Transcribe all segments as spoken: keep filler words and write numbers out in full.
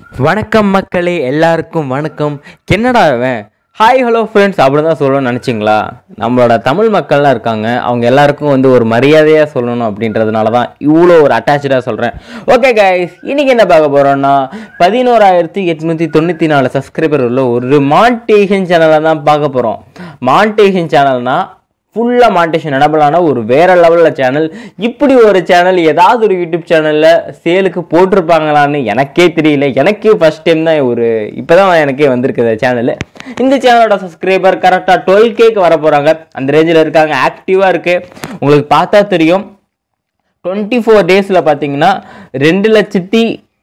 வணக்கம் மக்களே, எல்லாருக்கும் வணக்கம். என்னடா அவன் ஹாய் ஹலோ ஃப்ரெண்ட்ஸ் அப்படி தான் சொல்லணும்னு நினச்சிங்களா? நம்மளோட தமிழ் மக்கள்லாம் இருக்காங்க, அவங்க எல்லாருக்கும் வந்து ஒரு மரியாதையாக சொல்லணும் அப்படின்றதுனால தான் இவ்வளோ ஒரு அட்டாச்சாக சொல்கிறேன். ஓகே கைஸ், இன்றைக்கி என்ன பார்க்க போகிறோன்னா பதினோராயிரத்தி எட்நூற்றி தொண்ணூற்றி நாலு சப்ஸ்கிரைபர் உள்ள ஒரு மானிட்டைசேஷன் சேனலை தான் பார்க்க போகிறோம். மானிட்டைசேஷன் சேனல்னால் ஃபுல்லாக மானிட்டைசேஷன் எனபிளான ஒரு வேறு லெவலில் சேனல். இப்படி ஒரு சேனல் ஏதாவது ஒரு யூடியூப் சேனலில் சேலுக்கு போட்டிருப்பாங்களான்னு எனக்கே தெரியல. எனக்கே ஃபஸ்ட் டைம் தான் ஒரு இப்போ தான் எனக்கே வந்திருக்குது சேனல். இந்த சேனலோட சப்ஸ்கிரைபர் கரெக்டாக டுவெல் கேக்கு வர போகிறாங்க. அந்த ரேஞ்சில் இருக்காங்க, ஆக்டிவாக இருக்குது. உங்களுக்கு பார்த்தா தெரியும், டுவெண்ட்டி ஃபோர் டேஸில் பார்த்தீங்கன்னா ரெண்டு லட்சத்தி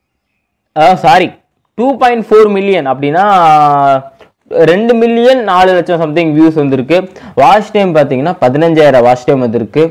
sorry two point four million அப்படின்னா ரெண்டு மில்லியன் நாலு லட்சம் சம்திங் வியூஸ் வந்திருக்கு. வாட்ச் டைம் பார்த்தீங்கன்னா பதினஞ்சாயிரம் வாட்ச் டைம் வந்திருக்கு.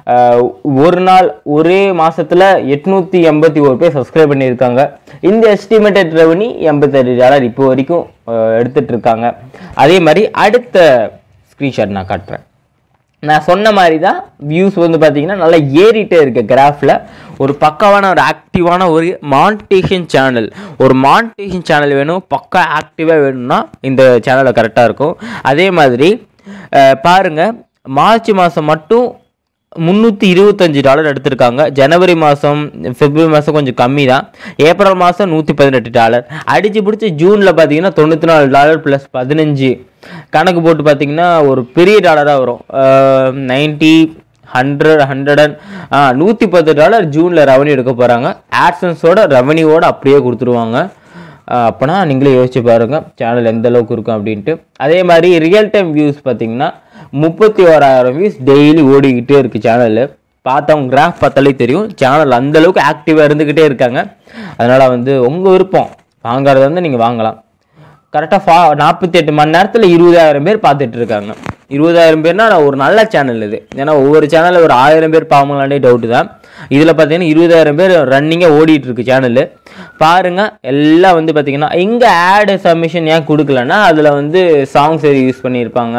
ஒரு நாள் ஒரே மாதத்தில் எட்நூற்றி எண்பத்தி ஒரு பேர் சப்ஸ்கிரைப் பண்ணியிருக்காங்க. இந்த எஸ்டிமேட்டட் ரெவன்யூ எண்பத்தெட்டு டாலர் இப்போ வரைக்கும் எடுத்துகிட்டு இருக்காங்க. அதே மாதிரி அடுத்த ஸ்க்ரீன்ஷாட் நான் காட்டுறேன். நான் சொன்ன மாதிரி தான் வியூஸ் வந்து பார்த்தீங்கன்னா நல்லா ஏறிட்டே இருக்கு கிராஃபில். ஒரு பக்காவான ஒரு ஆக்டிவான ஒரு மானிட்டைசேஷன் சேனல், ஒரு மானிட்டைசேஷன் சேனல் வேணும், பக்கா ஆக்டிவாக வேணும்னா இந்த சேனலில் கரெக்டாக இருக்கும். அதே மாதிரி பாருங்கள், மார்ச் மாதம் மட்டும் முந்நூற்றி இருபத்தஞ்சி டாலர் எடுத்திருக்காங்க. ஜனவரி மாதம் பிப்ரவரி மாதம் கொஞ்சம் கம்மி தான். ஏப்ரல் மாதம் நூற்றி பதினெட்டு டாலர் அடித்து பிடிச்சி. ஜூனில் பார்த்தீங்கன்னா தொண்ணூற்றி நாலு டாலர் ப்ளஸ் பதினஞ்சு கணக்கு போட்டு பார்த்தீங்கன்னா ஒரு பெரிய டாலராக வரும். நைன்ட்டி ஹண்ட்ரட் ஹண்ட்ரட் அண்ட் நூற்றி பத்து டாலர் ஜூனில் ரெவன்யூ எடுக்க போகிறாங்க. ஆட்சன்ஸோட ரெவன்யூவோடு அப்படியே கொடுத்துருவாங்க. அப்போனா நீங்களே யோசிச்சு பாருங்கள் சேனல் எந்த அளவுக்கு இருக்கும் அப்படின்ட்டு. அதே மாதிரி ரியல் டைம் வியூஸ் பார்த்தீங்கன்னா முப்பத்தி ஓராயிரம் வியூஸ் டெய்லி ஓடிக்கிட்டே இருக்குது சேனலில். பார்த்தவங்க கிராஃப் பார்த்தாலே தெரியும் சேனல் அந்தளவுக்கு ஆக்டிவாக இருந்துக்கிட்டே இருக்காங்க. அதனால் வந்து உங்கள் விருப்பம், வாங்கிறது வந்து நீங்கள் வாங்கலாம். கரெக்டாக ஃபா நாற்பத்தி எட்டு மணி நேரத்தில் இருபதாயிரம் பேர் பார்த்துட்டு இருக்காங்க. இருபதாயிரம் பேர்னா ஒரு நல்ல சேனல் இது. ஏன்னா ஒவ்வொரு சேனலில் ஒரு ஆயிரம் பேர் பார்ப்பாங்களானே டவுட்டு தான். இதில் பார்த்தீங்கன்னா இருபதாயிரம் பேர் ரன்னிங்காக ஓடிட்டு இருக்கு சேனலு. பாருங்கள், எல்லாம் வந்து பார்த்தீங்கன்னா இங்கே ஆடு சப்மிஷன் ஏன் கொடுக்கலன்னா அதில் வந்து சாங்ஸ் யூஸ் பண்ணியிருப்பாங்க,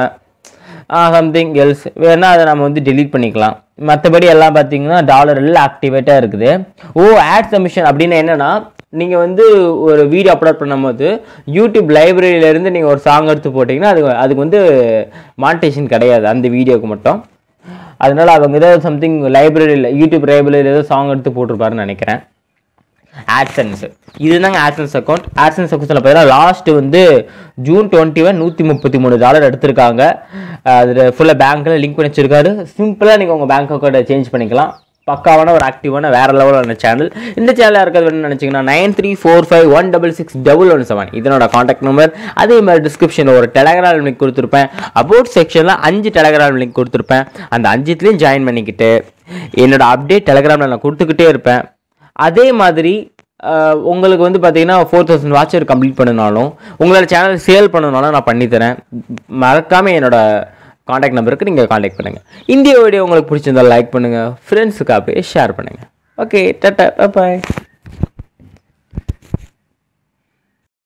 சம்திங் எல்ஸ் வேணால் அதை நம்ம வந்து டெலீட் பண்ணிக்கலாம். மற்றபடி எல்லாம் பார்த்தீங்கன்னா டாலர் எல்லாம் ஆக்டிவேட்டாக இருக்குது. ஓ ஆட் சப்மிஷன் அப்படின்னு என்னென்னா, நீங்கள் வந்து ஒரு வீடியோ அப்லோட் பண்ணும்போது யூடியூப் லைப்ரரியிலேருந்து நீங்கள் ஒரு சாங் எடுத்து போட்டிங்கன்னா அது அதுக்கு வந்து மானிட்டைசேஷன் கிடையாது அந்த வீடியோவுக்கு மட்டும். அதனால் அவங்க ஏதாவது சம்திங் லைப்ரரியில் யூடியூப் லைப்ரரியில் ஏதாவது சாங் எடுத்து போட்டிருப்பாருன்னு நினைக்கிறேன். ஆட்சன்ஸ் இதுதாங்க ஆட்சன்ஸ் அக்கௌண்ட். ஆட்சன்ஸ் அக்கௌண்ட்ஸில் பார்த்தீங்கன்னா லாஸ்ட்டு வந்து ஜூன் டுவெண்ட்டி ஒன் நூற்றி முப்பத்தி மூணு டாலர் எடுத்திருக்காங்க. அதில் ஃபுல்லாக பேங்க்கில் லிங்க் பண்ணி வச்சிருக்காரு. சிம்பிளாக நீங்கள் உங்கள் பேங்க் அக்கௌண்ட்டை சேஞ்ச் பண்ணிக்கலாம். பக்காவான ஒரு ஆக்டிவான வேறு லெவலான சேனல். இந்த சேனல் இருக்கிறது வேணும்னு நினச்சிங்கன்னா nine three four five one double six double one seven இதனோட காண்டாக்ட் நம்பர். அதே மாதிரி டிஸ்கிரிப்ஷனில் ஒரு டெலகிராம் லிங்க் கொடுத்துருப்பேன். அபவுட் செக்ஷனில் அஞ்சு டெலகிராம் லிங்க் கொடுத்துருப்பேன். அந்த அஞ்சுத்துலேயும் ஜாயின் பண்ணிக்கிட்டு என்னோடய அப்டேட் டெலகிராமில் நான் கொடுத்துக்கிட்டே இருப்பேன். அதே மாதிரி உங்களுக்கு வந்து பார்த்தீங்கன்னா ஃபோர் தௌசண்ட் வாட்சர் கம்ப்ளீட் பண்ணினாலும் உங்களோட சேனல் சேல் பண்ணனாலும் நான் பண்ணித்தரேன். மறக்காமல் என்னோட காண்டாக்ட் நம்பருக்கு நீங்கள் காண்டாக்ட் பண்ணுங்கள். இந்த வீடியோ உங்களுக்கு பிடிச்சிருந்தால் லைக் பண்ணுங்கள், ஃப்ரெண்ட்ஸுக்கு அப்படியே ஷேர் பண்ணுங்கள். ஓகே, டாடா, பாய்.